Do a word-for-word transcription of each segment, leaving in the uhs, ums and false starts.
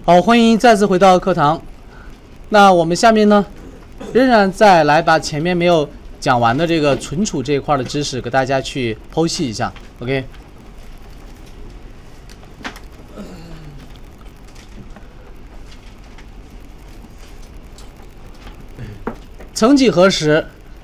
好，欢迎再次回到课堂。那我们下面呢，仍然再来把前面没有讲完的这个存储这一块的知识给大家去剖析一下。OK。曾几何时，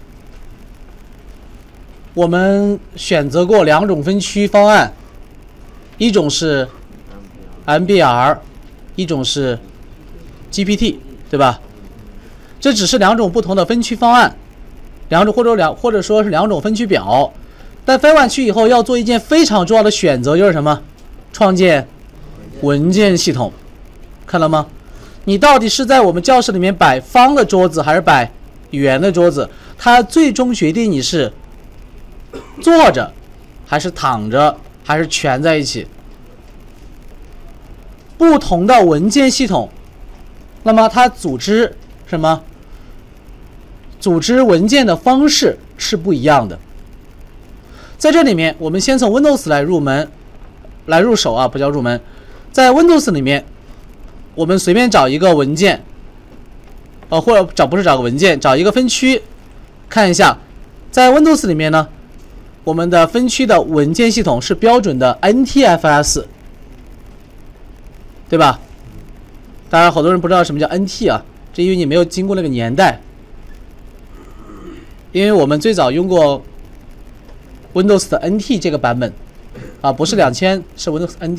我们选择过两种分区方案，一种是 M B R， 一种是 G P T， 对吧？这只是两种不同的分区方案，两种或者两或者说是两种分区表。但分完区以后要做一件非常重要的选择，就是什么？创建文件系统。看了吗？你到底是在我们教室里面摆方的桌子，还是摆圆的桌子？它最终决定你是坐着，还是躺着，还是蜷在一起。不同的文件系统，那么它组织什么？组织文件的方式是不一样的。在这里面，我们先从 Windows 来入门，来入手啊，不叫入门。在 Windows 里面，我们随便找一个文件，呃，或者找不是找个文件，找一个分区，看一下，在 Windows 里面呢，我们的分区的文件系统是标准的 N T F S， 对吧？当然，好多人不知道什么叫 N T 啊，这因为你没有经过那个年代。因为我们最早用过 Windows 的 N T 这个版本，啊，不是两千，是 Windows N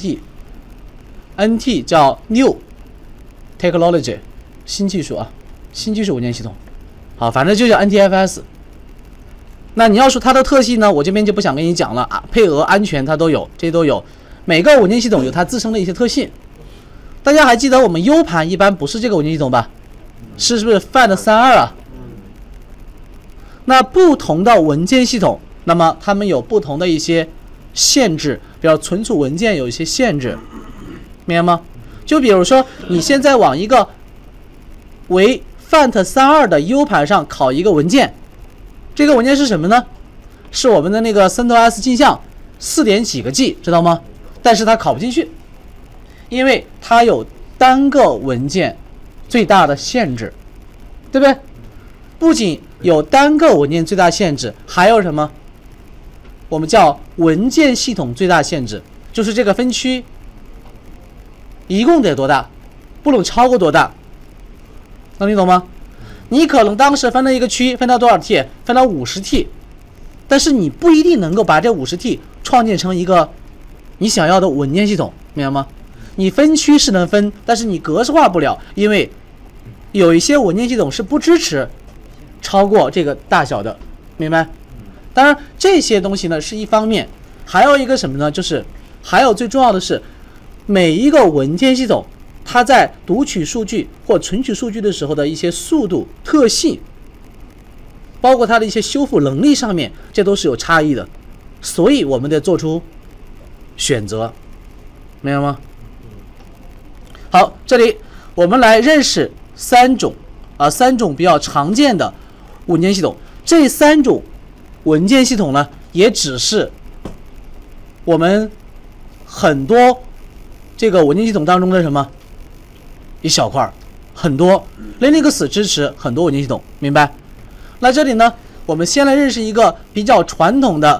T。N T 叫 New Technology， 新技术啊，新技术文件系统。好，反正就叫 N T F S。那你要说它的特性呢，我这边就不想跟你讲了啊，配额、安全它都有，这些都有。每个文件系统有它自身的一些特性。大家还记得我们 U 盘一般不是这个文件系统吧？是是不是 F A T 三十二啊？那不同的文件系统，那么它们有不同的一些限制，比如存储文件有一些限制，明白吗？就比如说你现在往一个为 F A T 三十二的 U 盘上拷一个文件，这个文件是什么呢？是我们的那个 CentOS 镜像四点几个 G， 知道吗？但是它拷不进去，因为它有单个文件最大的限制，对不对？不仅有单个文件最大限制，还有什么？我们叫文件系统最大限制，就是这个分区一共得多大，不能超过多大，能你懂吗？你可能当时分了一个区，分到多少 T？ 分到五十 T， 但是你不一定能够把这五十 T 创建成一个你想要的文件系统，明白吗？你分区是能分，但是你格式化不了，因为有一些文件系统是不支持超过这个大小的，明白？当然这些东西呢是一方面，还有一个什么呢？就是还有最重要的是，每一个文件系统它在读取数据或存取数据的时候的一些速度特性，包括它的一些修复能力上面，这都是有差异的，所以我们得做出选择，明白吗？好，这里我们来认识三种啊，三种比较常见的文件系统。这三种文件系统呢，也只是我们很多这个文件系统当中的什么一小块，很多 Linux 支持很多文件系统，明白？那这里呢，我们先来认识一个比较传统的，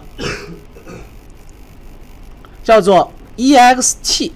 叫做 E X T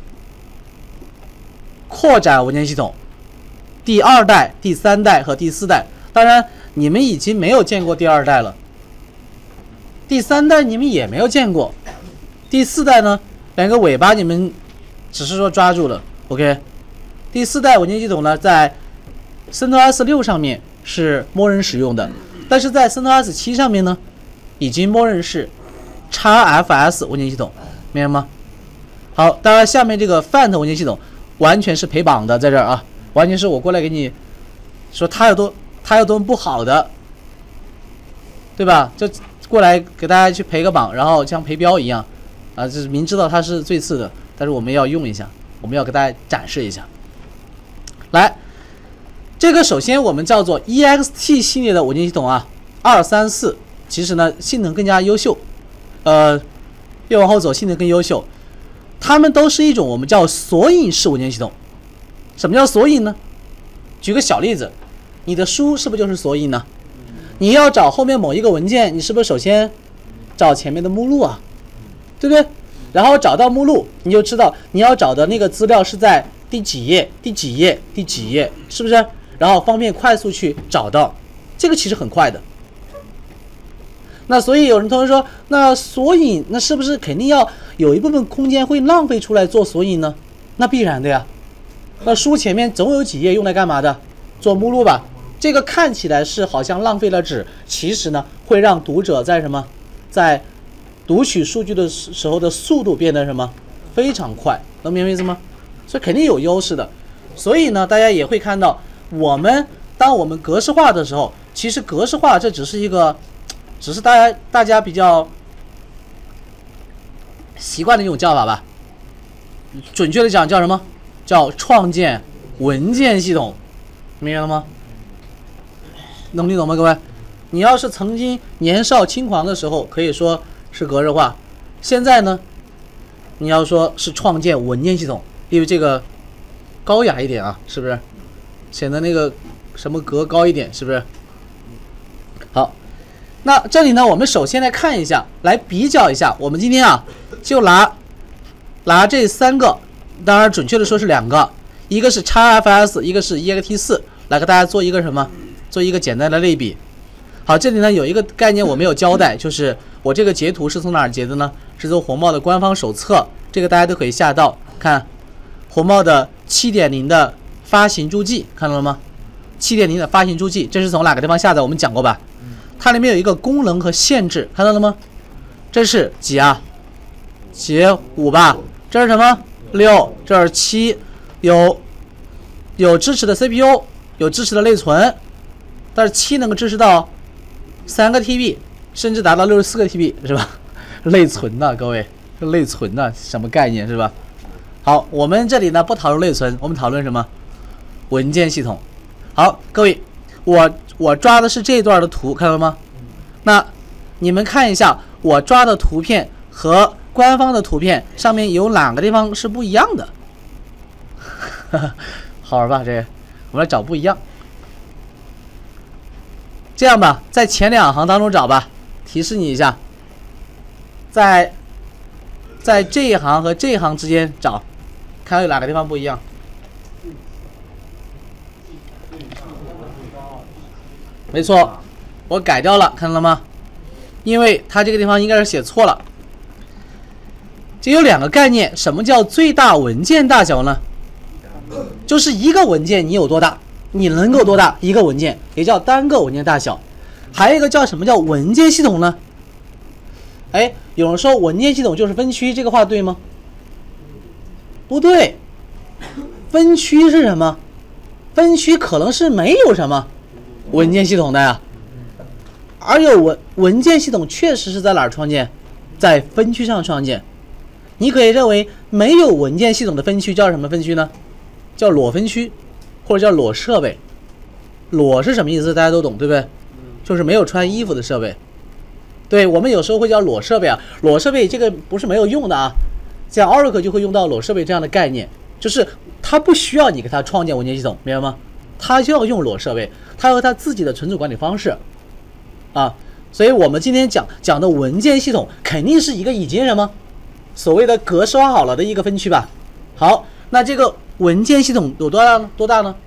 扩展文件系统，第二代、第三代和第四代。当然你们已经没有见过第二代了，第三代你们也没有见过，第四代呢，两个尾巴你们只是说抓住了 OK。 第四代文件系统呢，在 CentOS 六上面是默认使用的，但是在 CentOS 七上面呢，已经默认是 X F S 文件系统，明白吗？好，当然下面这个 F A T 文件系统完全是陪绑的，在这儿啊，完全是我过来给你说它有多它有多么不好的，对吧？就过来给大家去陪个绑，然后像陪标一样啊，就是明知道它是最次的，但是我们要用一下，我们要给大家展示一下。来，这个首先我们叫做 E X T 系列的文件系统啊，二三四，其实呢性能更加优秀，呃，越往后走性能更优秀。它们都是一种我们叫索引式文件系统。 什么叫索引呢？举个小例子，你的书是不是就是索引呢？你要找后面某一个文件，你是不是首先找前面的目录啊？对不对？然后找到目录，你就知道你要找的那个资料是在第几页、第几页、第几页，是不是？然后方便快速去找到，这个其实很快的。那所以有人同学说，那索引那是不是肯定要有一部分空间会浪费出来做索引呢？那必然的呀。那书前面总有几页用来干嘛的？做目录吧。这个看起来是好像浪费了纸，其实呢会让读者在什么，在读取数据的时候的速度变得什么非常快，能明白意思吗？所以肯定有优势的。所以呢，大家也会看到，我们当我们格式化的时候，其实格式化这只是一个，只是大家大家比较习惯的一种叫法吧。准确的讲叫什么？叫创建文件系统，明白了吗？能听懂吗，各位？你要是曾经年少轻狂的时候，可以说是格式化；现在呢，你要说是创建文件系统，因为这个高雅一点啊，是不是？显得那个什么格高一点，是不是？好，那这里呢，我们首先来看一下，来比较一下。我们今天啊，就拿拿这三个，当然准确的说是两个，一个是 X F S， 一个是 E X T 四， 来给大家做一个什么？做一个简单的类比。好，这里呢有一个概念我没有交代，就是我这个截图是从哪儿截的呢？是从红帽的官方手册，这个大家都可以下到看。红帽的 七点零 的发行注记，看到了吗？ 七点零 的发行注记，这是从哪个地方下载？我们讲过吧？它里面有一个功能和限制，看到了吗？这是几啊？节五吧？这是什么？六，这是七，有有支持的 C P U， 有支持的内存。但是七能够支持到三个 T B， 甚至达到六十四个 T B， 是吧？内存呐、啊，各位，内存呐、啊，什么概念是吧？好，我们这里呢不讨论内存，我们讨论什么？文件系统。好，各位，我我抓的是这一段的图，看到了吗？那你们看一下，我抓的图片和官方的图片上面有哪个地方是不一样的？好玩吧？这个，我们来找不一样。这样吧，在前两行当中找吧，提示你一下，在在这一行和这一行之间找，看有哪个地方不一样。没错，我改掉了，看到了吗？因为它这个地方应该是写错了。这有两个概念，什么叫最大文件大小呢？就是一个文件你有多大。你能够多大一个文件，也叫单个文件大小。还有一个叫什么叫文件系统呢？哎，有人说文件系统就是分区，这个话对吗？不对，分区是什么？分区可能是没有什么文件系统的呀。而有文文件系统确实是在哪儿创建？在分区上创建。你可以认为没有文件系统的分区叫什么分区呢？叫裸分区。或者叫裸设备，裸是什么意思？大家都懂，对不对？就是没有穿衣服的设备。对，我们有时候会叫裸设备啊，裸设备这个不是没有用的啊。像 Oracle 就会用到裸设备这样的概念，就是它不需要你给它创建文件系统，明白吗？它就要用裸设备，它有它自己的存储管理方式啊。所以我们今天讲讲的文件系统，肯定是一个已经什么所谓的格式化好了的一个分区吧。好，那这个文件系统有多大呢？多大呢？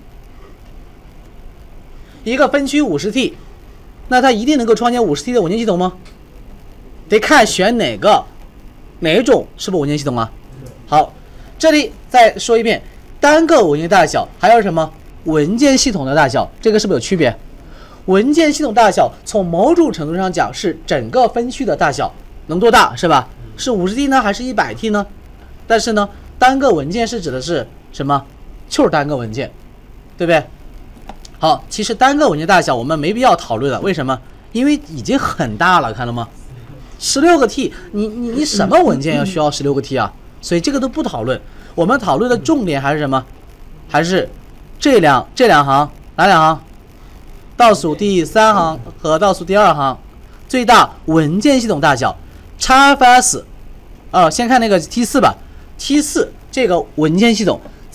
一个分区五十 T， 那它一定能够创建五十 T 的文件系统吗？得看选哪个，哪一种是不是文件系统啊？好，这里再说一遍，单个文件大小还有什么文件系统的大小，这个是不是有区别？文件系统大小从某种程度上讲是整个分区的大小，能多大是吧？是五十 T 呢，还是一百 T 呢？但是呢，单个文件是指的是什么？就是单个文件，对不对？好，其实单个文件大小我们没必要讨论了，为什么？因为已经很大了，看到吗？十六个 T， 你你你什么文件要需要十六个 T 啊？所以这个都不讨论。我们讨论的重点还是什么？还是这两这两行，哪两行？倒数第三行和倒数第二行，最大文件系统大小 X F S。哦，先看那个 T 四吧。T 四这个文件系统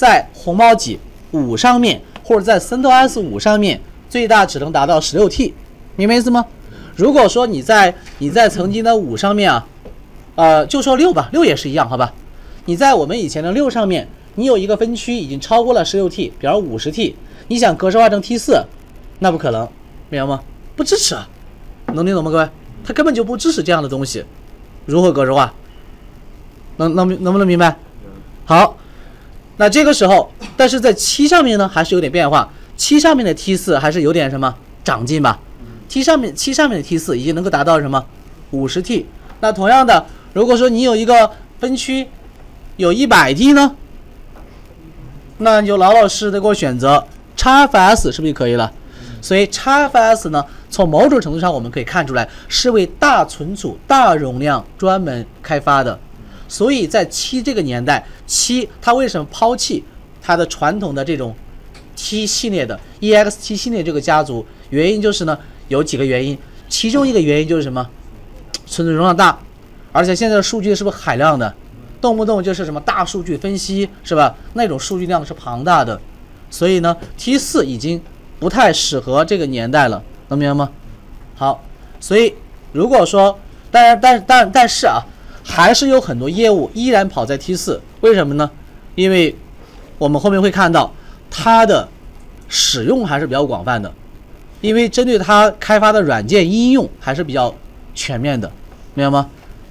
在红猫几五上面，或者在 CentOS 五上面，最大只能达到 十六 T， 明白意思吗？如果说你在你在曾经的五上面啊，呃，就说六吧，六也是一样，好吧？你在我们以前的六上面，你有一个分区已经超过了 十六 T， 比如五十 T， 你想格式化成 T 四， 那不可能，明白吗？不支持啊，能听懂吗，各位？它根本就不支持这样的东西，如何格式化？能能能不能明白？好，那这个时候，但是在七上面呢，还是有点变化。七上面的 T 四 还是有点什么长进吧？ T 上面七上面的 T 四 已经能够达到什么五十 T。那同样的，如果说你有一个分区有一百 T 呢，那你就老老实实的给我选择 X F S， 是不是就可以了？所以 X F S 呢，从某种程度上我们可以看出来是为大存储、大容量专门开发的。所以在七这个年代，七它为什么抛弃它的传统的这种 T 系列的 E X T 系列这个家族？原因就是呢，有几个原因，其中一个原因就是什么？存储容量大，而且现在的数据是不是海量的？动不动就是什么大数据分析，是吧？那种数据量是庞大的，所以呢 ，T 四 已经不太适合这个年代了，能明白吗？好，所以如果说，但是但但但是啊。还是有很多业务依然跑在 T 四， 为什么呢？因为我们后面会看到它的使用还是比较广泛的，因为针对它开发的软件应用还是比较全面的，明白吗？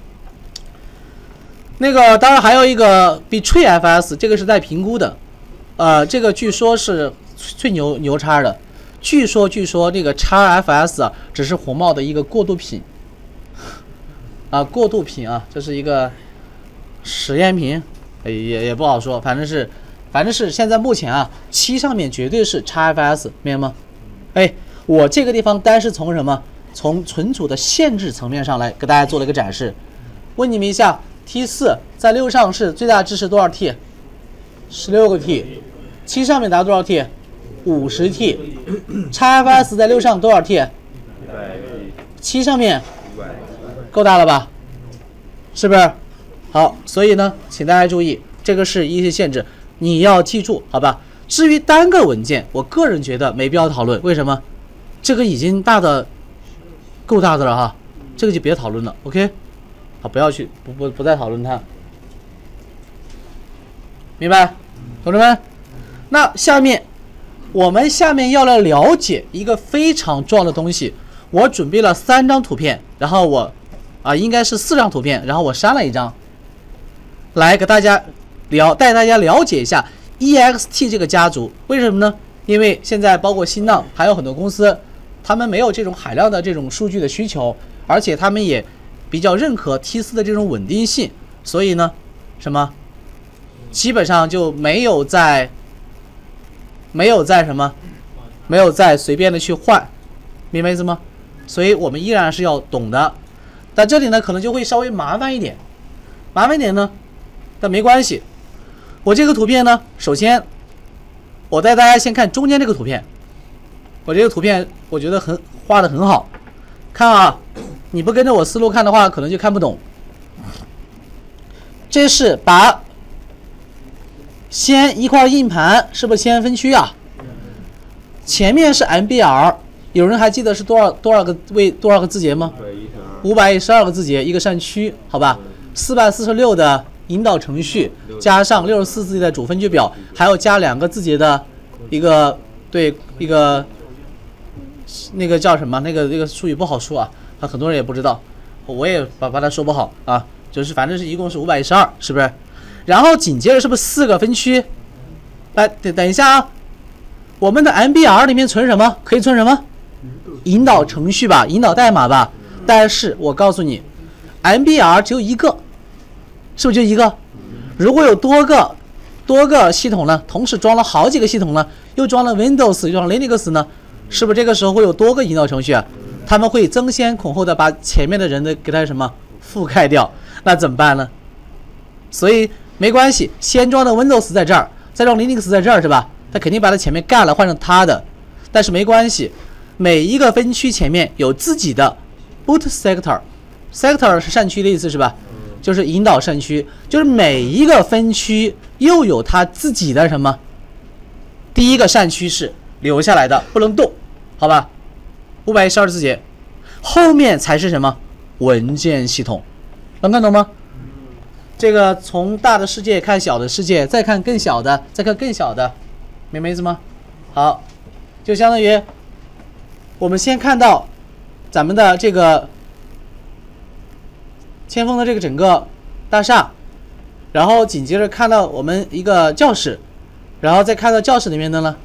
那个当然还有一个 BetrayFS， 这个是在评估的，呃，这个据说是最牛牛叉的，据说据说这个 X F S 啊只是红帽的一个过渡品。啊，过渡品啊，这是一个实验品，也也不好说，反正是，反正是现在目前啊，七上面绝对是 X F S， 明白吗？哎，我这个地方单是从什么？从存储的限制层面上来给大家做了一个展示。问你们一下 ，T 四 在六上是最大支持多少 T？ 十六个 T。七上面达多少 T？ 五十 T。X F S 在六上多少 T？ 七上面。够大了吧？是不是？好，所以呢，请大家注意，这个是一些限制，你要记住，好吧？至于单个文件，我个人觉得没必要讨论，为什么？这个已经大的够大的了哈，这个就别讨论了 ，OK？ 好，不要去，不不不再讨论它，明白？同志们，那下面我们下面要来了解一个非常重要的东西，我准备了三张图片，然后我。啊，应该是四张图片，然后我删了一张，来给大家了带大家了解一下 E X T 这个家族。为什么呢？因为现在包括新浪还有很多公司，他们没有这种海量的这种数据的需求，而且他们也比较认可 T 四 的这种稳定性，所以呢，什么基本上就没有在没有在什么没有在随便的去换，明白意思吗？所以我们依然是要懂的。但这里呢，可能就会稍微麻烦一点，麻烦一点呢，但没关系。我这个图片呢，首先我带大家先看中间这个图片，我这个图片我觉得很画的很好，看啊，你不跟着我思路看的话，可能就看不懂。这是把先一块硬盘，是不是先分区啊？前面是 M B R， 有人还记得是多少多少个位多少个字节吗？五百一十二个字节一个扇区，好吧，四百四十六的引导程序，加上六十四字节的主分区表，还要加两个字节的一个对一个那个叫什么？那个那个术语不好说啊，很多人也不知道，我也把把它说不好啊，就是反正是一共是五百一十二，是不是？然后紧接着是不是四个分区？来，等等一下啊，我们的 M B R 里面存什么？可以存什么？引导程序吧，引导代码吧。但是我告诉你 ，M B R 只有一个，是不是就一个？如果有多个多个系统呢，同时装了好几个系统呢，又装了 Windows， 又装了 Linux 呢，是不是这个时候会有多个引导程序啊？他们会争先恐后的把前面的人的给他什么覆盖掉？那怎么办呢？所以没关系，先装的 Windows 在这儿，再装 Linux 在这儿，是吧？他肯定把它前面干了，换成他的，但是没关系，每一个分区前面有自己的 boot sector，sector 是扇区的意思是吧？就是引导扇区，就是每一个分区又有它自己的什么？第一个扇区是留下来的，不能动，好吧？五百一十二字节，后面才是什么？文件系统，能看懂吗？这个从大的世界看小的世界，再看更小的，再看更小的，明白意思吗？好，就相当于我们先看到咱们的这个千峰的这个整个大厦，然后紧接着看到我们一个教室，然后再看到教室里面的呢，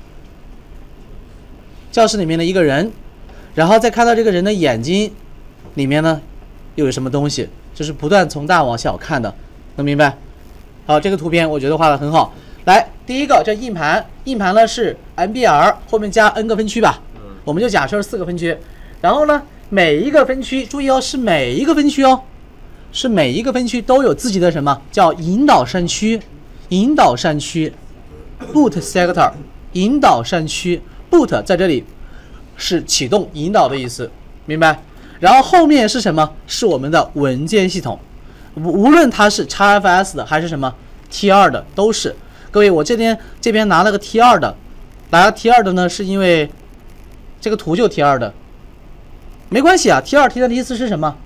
教室里面的一个人，然后再看到这个人的眼睛里面呢又有什么东西，就是不断从大往小看的，能明白？好，这个图片我觉得画的很好。来，第一个叫硬盘，硬盘呢是 M B R 后面加 n 个分区吧，我们就假设是四个分区，然后呢每一个分区，注意哦，是每一个分区哦，是每一个分区都有自己的什么叫引导扇区，引导扇区 boot sector， 引导扇区 boot 在这里是启动引导的意思，明白？然后后面是什么？是我们的文件系统，无论它是 X F S 的还是什么 T 二 的都是。各位，我这边这边拿了个 T 二 的，拿了 T 二 的呢，是因为这个图就 T 二 的，没关系啊。T 二 T 三 T 四是什么？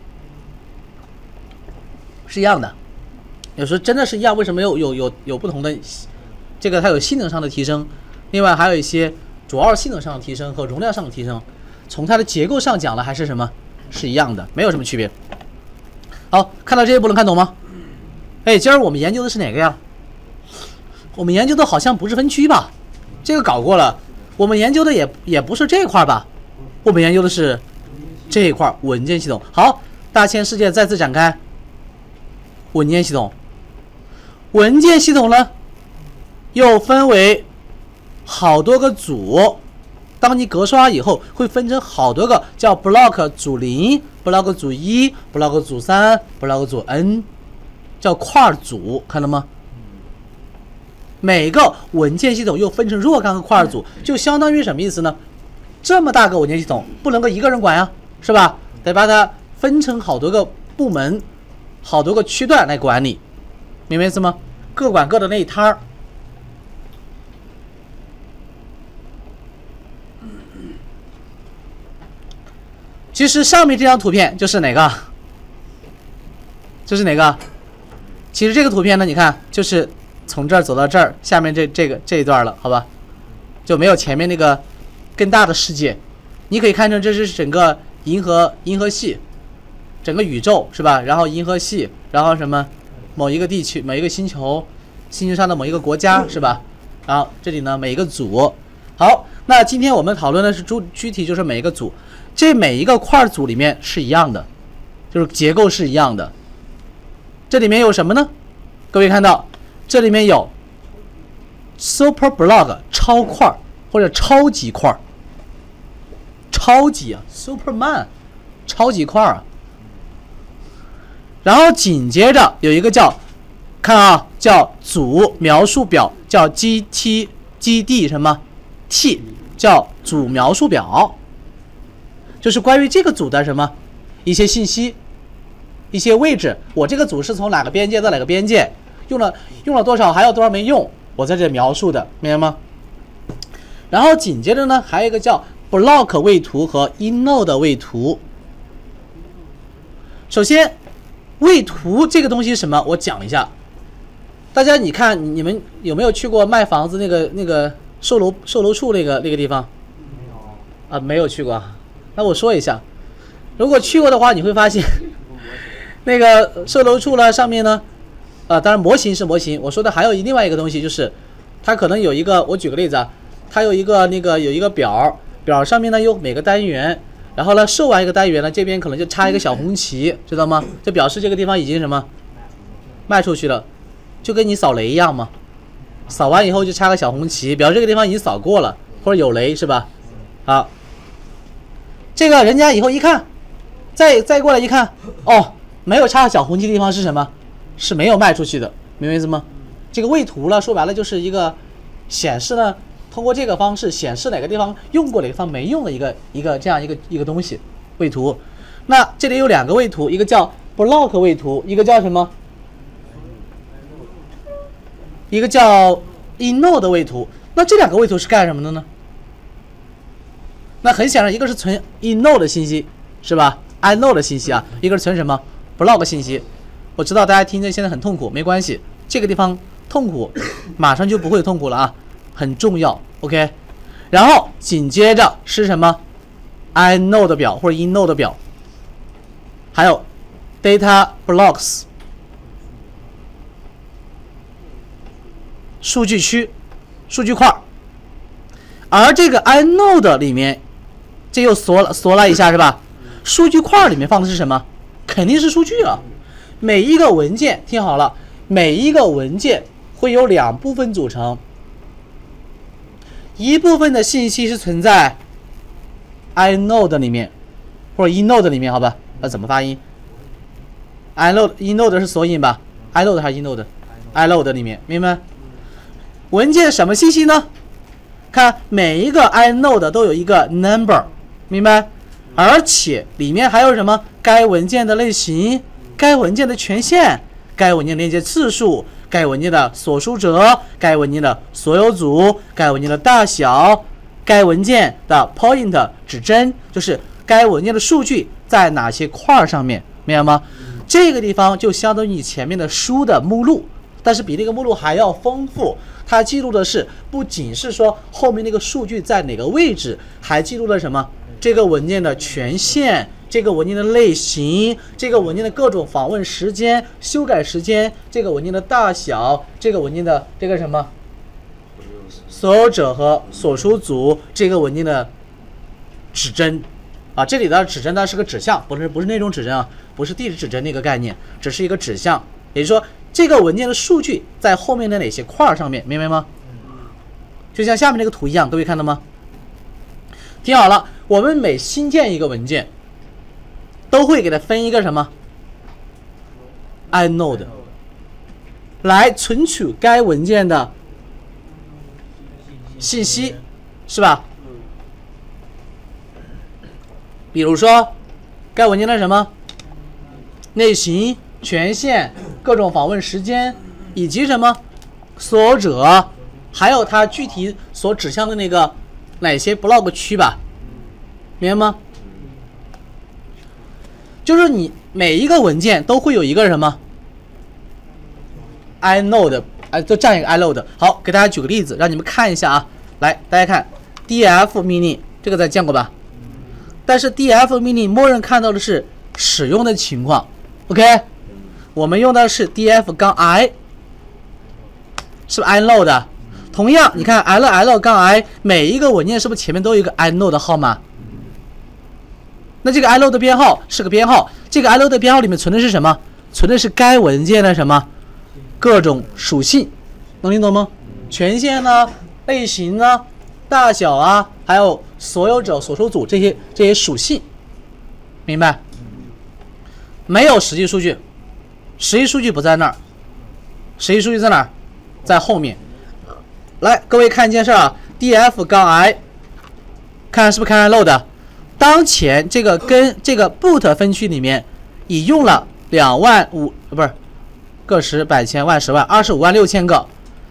是一样的。有时候真的是一样，为什么有有有有不同的？这个它有性能上的提升，另外还有一些主要性能上的提升和容量上的提升。从它的结构上讲了，还是什么？是一样的，没有什么区别。好，看到这一步能看懂吗？哎，今儿我们研究的是哪个呀？我们研究的好像不是分区吧？这个搞过了。我们研究的也也不是这一块吧？我们研究的是这一块文件系统。好，大千世界再次展开。文件系统，文件系统呢，又分为好多个组。当你格刷以后，会分成好多个，叫 block 组零、block 组一、block 组三、block 组 n， 叫块组，看到吗？每个文件系统又分成若干个块组，就相当于什么意思呢？这么大个文件系统不能够一个人管呀，是吧？得把它分成好多个部门、好多个区段来管理，明白意思吗？各管各的那一摊儿。其实上面这张图片就是哪个？这是哪个？其实这个图片呢，你看就是从这儿走到这儿，下面这这个这一段了，好吧？就没有前面那个更大的世界。你可以看成这是整个银河银河系，整个宇宙是吧？然后银河系，然后什么某一个地区、某一个星球，星球上的某一个国家是吧？然后这里呢每一个组。好，那今天我们讨论的是具具体就是每一个组。这每一个块组里面是一样的，就是结构是一样的。这里面有什么呢？各位看到，这里面有 super block 超块或者超级块，超级啊 ，superman 超级块啊。然后紧接着有一个叫，看啊，叫组描述表，叫 G T G D 什么 T， 叫组描述表。就是关于这个组的什么一些信息、一些位置，我这个组是从哪个边界到哪个边界，用了用了多少，还有多少没用，我在这里描述的，明白吗？然后紧接着呢，还有一个叫 block 位图和 inode 位图。首先，位图这个东西是什么？我讲一下。大家你看，你们有没有去过卖房子那个那个售楼售楼处那个那个地方？没有啊，没有去过。那我说一下，如果去过的话，你会发现，那个售楼处呢，上面呢，啊、呃，当然模型是模型。我说的还有另外一个东西，就是它可能有一个，我举个例子啊，它有一个那个有一个表，表上面呢有每个单元，然后呢售完一个单元呢，这边可能就插一个小红旗，知道吗？就表示这个地方已经什么卖出去了，就跟你扫雷一样嘛，扫完以后就插个小红旗，表示这个地方已经扫过了，或者有雷是吧？好。这个人家以后一看，再再过来一看，哦，没有插小红旗的地方是什么？是没有卖出去的，明白意思吗？这个位图呢，说白了就是一个显示呢，通过这个方式显示哪个地方用过，哪个地方没用的一个一个这样一个一个东西，位图。那这里有两个位图，一个叫 block 位图，一个叫什么一个叫 inode 的位图。那这两个位图是干什么的呢？那很显然，一个是存 inode 的信息，是吧 ？inode 的信息啊，一个是存什么 blog 信息。我知道大家听着现在很痛苦，没关系，这个地方痛苦，马上就不会痛苦了啊，很重要 ，OK。然后紧接着是什么 ？inode 表或者 inode 表，还有 data blocks 数据区、数据块。而这个 inode 里面，这又缩了缩了一下是吧？数据块里面放的是什么？肯定是数据了。每一个文件，听好了，每一个文件会由两部分组成，一部分的信息是存在 inode 里面，或者 inode 里面，好吧？那怎么发音 ？inode inode 是索引吧 ？inode 还是 inode？inode 里面，明白？文件什么信息呢？看每一个 inode 都有一个 number， 明白？而且里面还有什么？该文件的类型。该文件的权限、该文件链接次数、该文件的所书者、该文件的所有组、该文件的大小、该文件的 point 指针，就是该文件的数据在哪些块上面，明白吗？这个地方就相当于你前面的书的目录，但是比那个目录还要丰富。它记录的是不仅是说后面那个数据在哪个位置，还记录了什么？这个文件的权限。这个文件的类型，这个文件的各种访问时间、修改时间，这个文件的大小，这个文件的这个什么所有者和所属组，这个文件的指针啊，这里的指针呢是个指向，不是不是那种指针啊，不是地址指针那个概念，只是一个指向，也就是说这个文件的数据在后面的哪些块上面，明白吗？就像下面这个图一样，各位看到吗？听好了，我们每新建一个文件。都会给它分一个什么 inode 来存储该文件的信息，是吧？比如说该文件的什么类型、权限、各种访问时间，以及什么所有者，还有它具体所指向的那个哪些 blog 区吧，明白吗？就是你每一个文件都会有一个什么 inode， 哎，就这样一个 inode。好，给大家举个例子，让你们看一下啊。来，大家看 df mini 这个咱见过吧？但是 df mini 默认看到的是使用的情况 ，OK？ 我们用的是 df 杠 i， 是不是 inode？ 同样，你看 ll 杠 i 每一个文件是不是前面都有一个 inode 号码？那这个 inode 编号是个编号，这个 inode 编号里面存的是什么？存的是该文件的什么各种属性，能听懂吗？权限呢、类型呢、大小啊，还有所有者、所属组这些这些属性，明白？没有实际数据，实际数据不在那儿，实际数据在哪儿？在后面。来，各位看一件事啊 ，df 杠 i， 看是不是看 inode？当前这个跟这个 boot 分区里面已用了两万五，不是个十百千万十万二十五万六千个，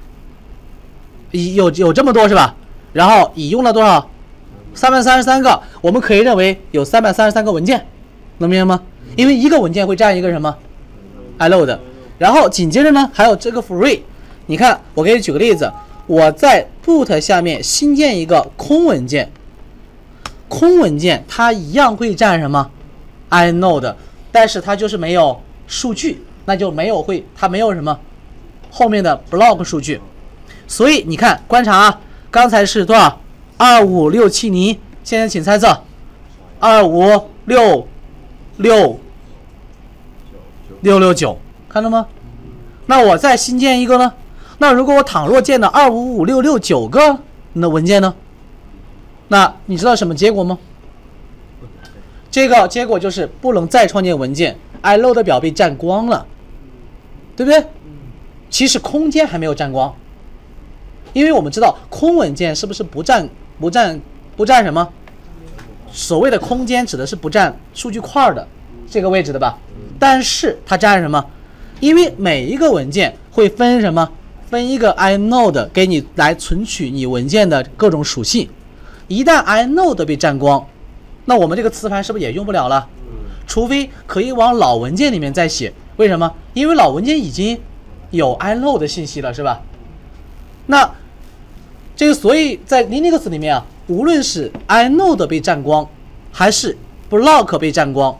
有有这么多是吧？然后已用了多少？三百三十三个，我们可以认为有三百三十三个文件，能明白吗？因为一个文件会占一个什么 inode， 然后紧接着呢还有这个 free， 你看我给你举个例子，我在 boot 下面新建一个空文件。空文件它一样会占什么 inode， 但是它就是没有数据，那就没有会它没有什么后面的 blog 数据。所以你看观察啊，刚才是多少？二五六七零，现在请猜测二五六六六六九，看到吗？那我再新建一个呢？那如果我倘若建了二五五六六九个那文件呢？那你知道什么结果吗？这个结果就是不能再创建文件 ，inode 表被占光了，对不对？其实空间还没有占光，因为我们知道空文件是不是不占不占不占什么？所谓的空间指的是不占数据块的这个位置的吧？但是它占什么？因为每一个文件会分什么？ 分一个 inode 给你来存取你文件的各种属性。一旦 inode 被占光，那我们这个磁盘是不是也用不了了？除非可以往老文件里面再写。为什么？因为老文件已经有 inode 的信息了，是吧？那这个所以在 Linux 里面啊，无论是 inode 被占光，还是 block 被占光，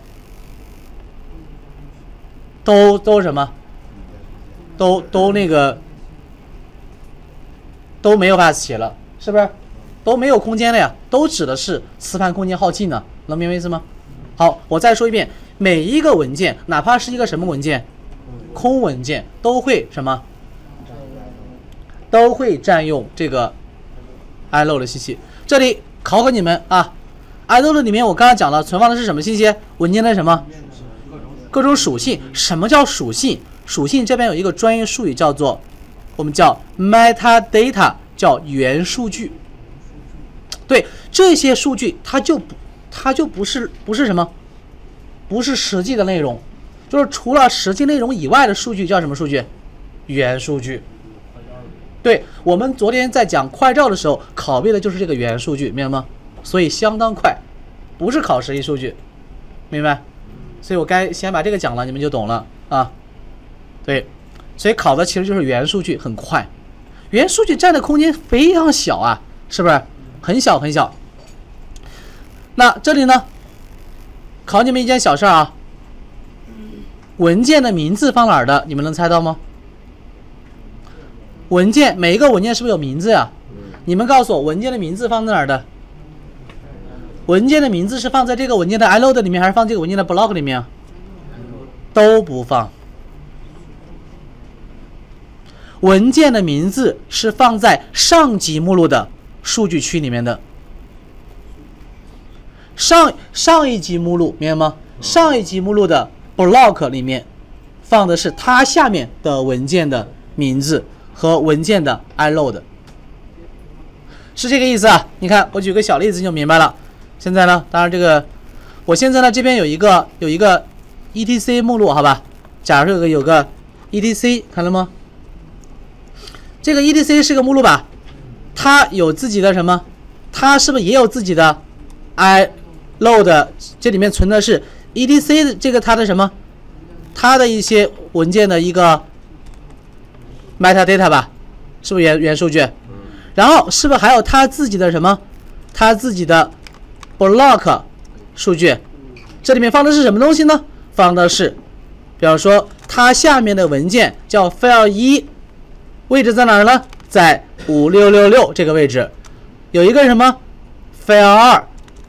都都什么？都都那个都没有办法写了，是不是？都没有空间了呀，都指的是磁盘空间耗尽呢，能明白意思吗？好，我再说一遍，每一个文件，哪怕是一个什么文件，空文件，都会什么？都会占用这个 inode 的信息。这里考考你们啊 ，inode 里面我刚刚讲了，存放的是什么信息？文件的什么？各种属性。什么叫属性？属性这边有一个专业术语叫做，我们叫 metadata， 叫元数据。对，这些数据它就不，它就不是不是什么，不是实际的内容，就是除了实际内容以外的数据叫什么数据？元数据。对，我们昨天在讲快照的时候拷贝的就是这个元数据，明白吗？所以相当快，不是考实际数据，明白？所以我该先把这个讲了，你们就懂了啊。对，所以考的其实就是元数据，很快。元数据占的空间非常小啊，是不是？很小很小。那这里呢，考你们一件小事啊，文件的名字放哪儿的？你们能猜到吗？文件每一个文件是不是有名字呀？你们告诉我，文件的名字放在哪儿的？文件的名字是放在这个文件的 inode 里面，还是放这个文件的 block 里面？都不放。文件的名字是放在上级目录的数据区里面的。上上一级目录，明白吗？上一级目录的 block 里面放的是它下面的文件的名字和文件的 inode， 是这个意思啊。你看，我举个小例子就明白了。现在呢，当然这个，我现在呢这边有一个有一个 E T C 目录，好吧？假如有个有个 E T C， 看了吗？这个 E T C 是个目录吧？它有自己的什么？它是不是也有自己的 inode？ 这里面存的是 E T C 的这个它的什么？它的一些文件的一个 metadata 吧？是不是元元数据？然后是不是还有它自己的什么？它自己的 block 数据？这里面放的是什么东西呢？放的是，比方说它下面的文件叫 file 一，位置在哪儿呢？在五六六六这个位置。有一个什么 file 二，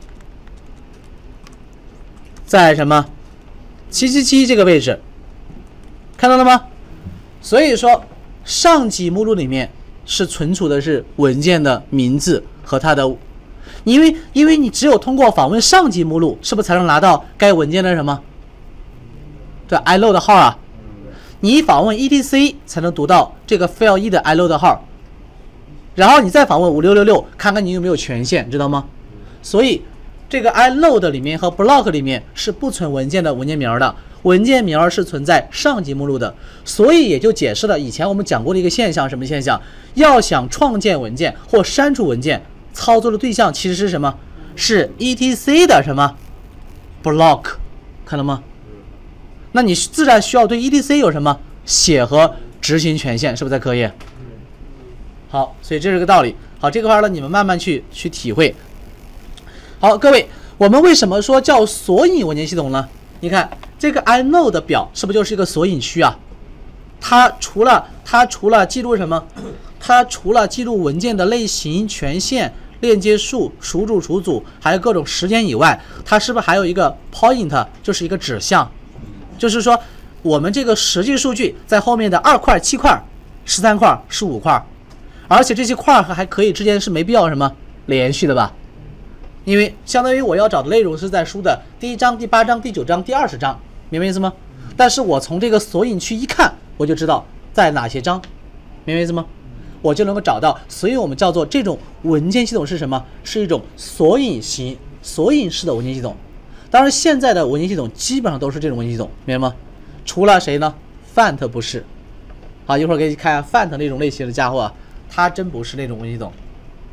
在什么七七七这个位置，看到了吗？所以说上级目录里面是存储的是文件的名字和它的，因为因为你只有通过访问上级目录，是不是才能拿到该文件的什么？对 inode 号啊，你访问 E T C 才能读到这个 file 一的 inode 号，然后你再访问五六六六，看看你有没有权限，知道吗？所以这个 inode 里面和 block 里面是不存文件的文件名的，文件名是存在上级目录的，所以也就解释了以前我们讲过的一个现象，什么现象？要想创建文件或删除文件，操作的对象其实是什么？是 E T C 的什么 block， 看到吗？那你自然需要对 E T C 有什么写和执行权限，是不是才可以？好，所以这是个道理。好，这块呢你们慢慢去去体会。好，各位，我们为什么说叫索引文件系统呢？你看这个 inode 表是不是就是一个索引区啊？它除了它除了记录什么？它除了记录文件的类型、权限、链接数、属主、属组，还有各种时间以外，它是不是还有一个 point， 就是一个指向？就是说，我们这个实际数据在后面的二块、七块、十三块、十五块，而且这些块还可以之间是没必要什么连续的吧？因为相当于我要找的内容是在书的第一章、第八章、第九章、第二十章，明白意思吗？但是我从这个索引区一看，我就知道在哪些章，明白意思吗？我就能够找到，所以我们叫做这种文件系统是什么？是一种索引型、索引式的文件系统。当然，现在的文件系统基本上都是这种文件系统，明白吗？除了谁呢 ？Fant 不是好，一会儿给你看 Font 那种类型的家伙啊，它真不是那种文系统。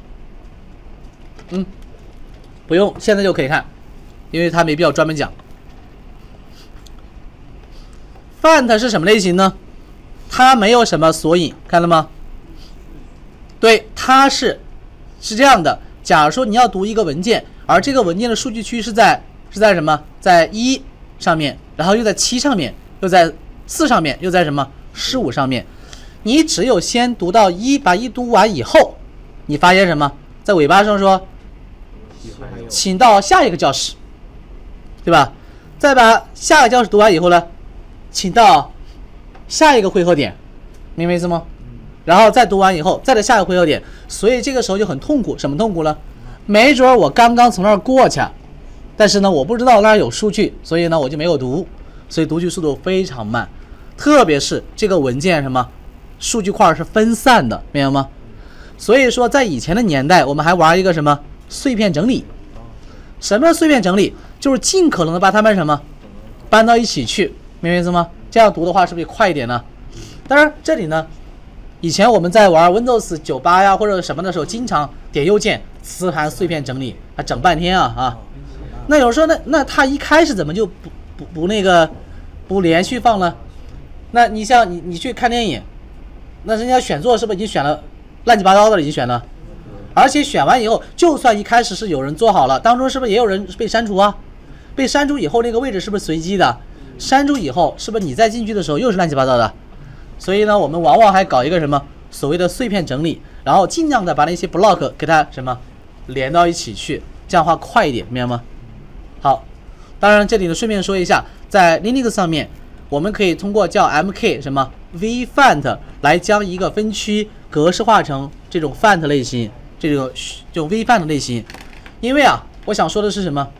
嗯，不用，现在就可以看，因为它没必要专门讲。Font 是什么类型呢？它没有什么索引，看了吗？对，它是是这样的。假如说你要读一个文件，而这个文件的数据区是在是在什么？在一上面，然后又在七上面，又在四上面，又在什么十五上面。你只有先读到一，把一读完以后，你发现什么？在尾巴上说，请到下一个教室，对吧？再把下个教室读完以后呢，请到下一个汇合点，明白意思吗？然后再读完以后，再到下一个汇合点，所以这个时候就很痛苦。什么痛苦呢？没准我刚刚从那儿过去，但是呢，我不知道那儿有数据，所以呢，我就没有读，所以读取速度非常慢。特别是这个文件什么数据块是分散的，明白吗？所以说，在以前的年代，我们还玩一个什么碎片整理。什么是碎片整理？就是尽可能的把它们什么搬到一起去，明白意思吗？这样读的话是不是快一点呢？当然，这里呢，以前我们在玩 Windows 九十八呀或者什么的时候，经常点右键磁盘碎片整理，还整半天啊啊！那有人说，那那他一开始怎么就不不不那个不连续放呢？那你像你你去看电影，那人家选座是不是已经选了乱七八糟的了已经选了？而且选完以后，就算一开始是有人做好了，当中是不是也有人被删除啊？被删除以后，那个位置是不是随机的？删除以后，是不是你再进去的时候又是乱七八糟的？所以呢，我们往往还搞一个什么所谓的碎片整理，然后尽量的把那些 block 给它什么连到一起去，这样的话快一点，明白吗？好，当然这里呢顺便说一下，在 Linux 上面，我们可以通过叫 M K 什么 vFont 来将一个分区格式化成这种 font 类型，这种这种 vFont 类型。因为啊，我想说的是什么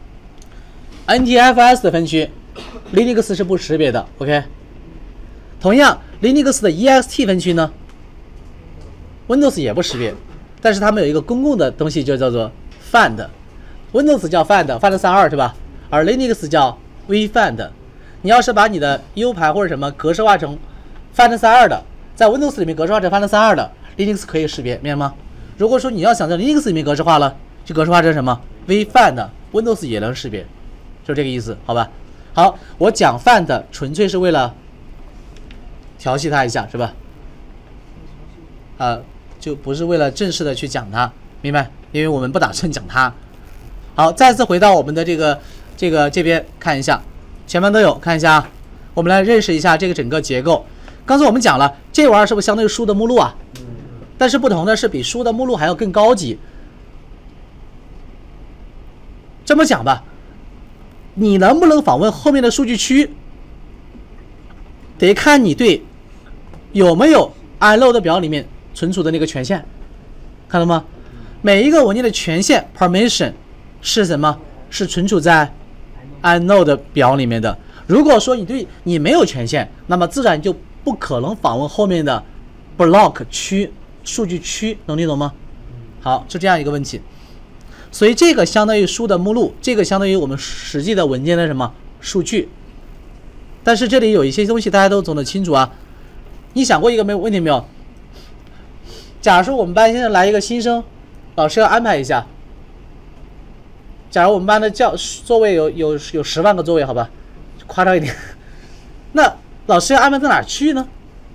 ？N T F S 的分区 ，Linux 是不识别的 ，OK。同样 ，Linux 的 E X T 分区呢 ，Windows 也不识别，但是他们有一个公共的东西，就叫做 Font。Windows 叫 Font，Font 三十二是吧？而 Linux 叫 vFont。你要是把你的 U 盘或者什么格式化成 Font 三十二的，在 Windows 里面格式化成 Font 三十二的 ，Linux 可以识别，明白吗？如果说你要想在 Linux 里面格式化了，就格式化成什么 vFont，Windows 也能识别，就这个意思，好吧？好，我讲 Font 纯粹是为了调戏它一下，是吧？啊、呃，就不是为了正式的去讲它，明白？因为我们不打算讲它。好，再次回到我们的这个这个这边看一下，前面都有，看一下啊。我们来认识一下这个整个结构。刚才我们讲了，这玩意儿是不是相当于书的目录啊？但是不同的是，比书的目录还要更高级。这么讲吧，你能不能访问后面的数据区，得看你对有没有 iNode 表里面存储的那个权限，看到吗？每一个文件的权限 permission 是什么？是存储在 iNode 表里面的。如果说你对你没有权限，那么自然就不可能访问后面的 block 区数据区，能听懂吗？好，是这样一个问题。所以这个相当于书的目录，这个相当于我们实际的文件的什么数据。但是这里有一些东西大家都总得清楚啊。你想过一个没有问题没有？假如说我们班现在来一个新生，老师要安排一下。假如我们班的教座位有有有十万个座位，好吧，夸张一点。那老师要安排到哪儿去呢？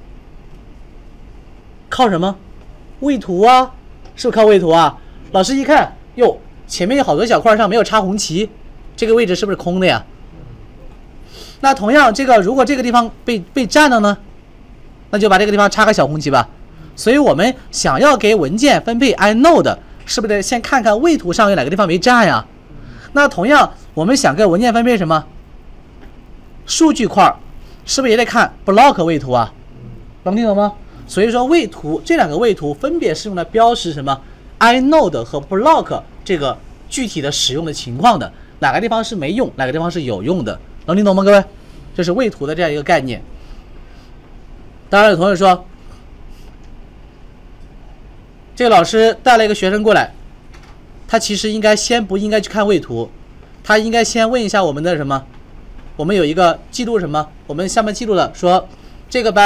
靠什么？位图啊，是不是靠位图啊？老师一看，哟，前面有好多小块上没有插红旗，这个位置是不是空的呀？那同样，这个如果这个地方被被占了呢，那就把这个地方插个小红旗吧。所以我们想要给文件分配 iNode， 是不是得先看看位图上有哪个地方没占呀？那同样，我们想给文件分配什么？数据块，是不是也得看 block 位图啊？能听懂吗？所以说位图这两个位图分别是用来标识什么 iNode 和 block 这个具体的使用的情况的，哪个地方是没用，哪个地方是有用的，能听懂吗？各位，这是位图的这样一个概念。当然有同学说，这个老师带了一个学生过来，他其实应该先不应该去看位图，他应该先问一下我们的什么，我们有一个记录什么，我们下面记录了说这个班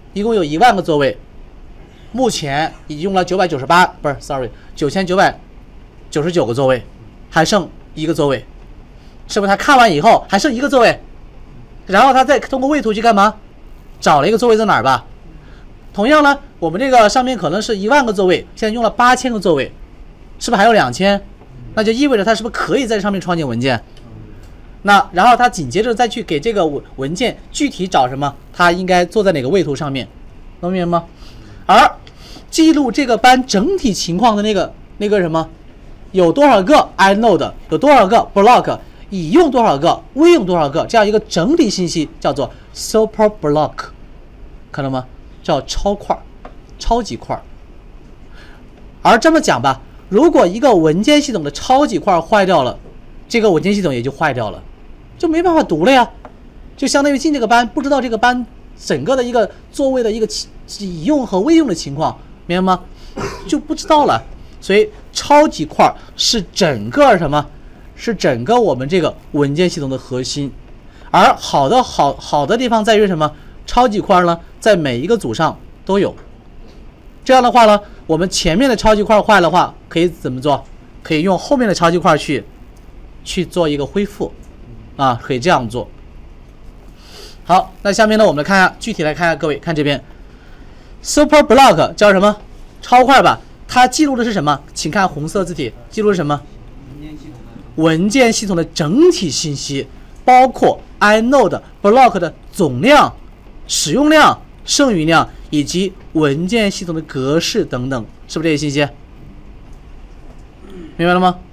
一共有一万个座位，目前已经用了九百九十八，不是 ，sorry， 九千九百九十九个座位，还剩一个座位，是不是？他看完以后还剩一个座位，然后他再通过位图去干嘛？找了一个座位在哪儿吧？同样呢，我们这个上面可能是一万个座位，现在用了八千个座位，是不是还有两千？那就意味着它是不是可以在上面创建文件？那然后他紧接着再去给这个文文件具体找什么？它应该坐在哪个位图上面？能明白吗？而记录这个班整体情况的那个那个什么，有多少个 inode， 有多少个 block， 已用多少个，未用多少个，这样一个整体信息叫做 super block， 看到吗？叫超块，超级块。而这么讲吧，如果一个文件系统的超级块坏掉了，这个文件系统也就坏掉了，就没办法读了呀。就相当于进这个班，不知道这个班整个的一个座位的一个已用和未用的情况，明白吗？就不知道了。所以超级块是整个什么？是整个我们这个文件系统的核心。而好的好好的地方在于什么？超级块呢，在每一个组上都有。这样的话呢，我们前面的超级块坏的话，可以怎么做？可以用后面的超级块去去做一个恢复，啊，可以这样做。好，那下面呢，我们来看一下，具体来看一下，各位看这边 ，super block 叫什么？超块吧？它记录的是什么？请看红色字体，记录是什么？文件系统的整体信息，包括 inode block 的总量、使用量、剩余量以及文件系统的格式等等，是不是这些信息？明白了吗？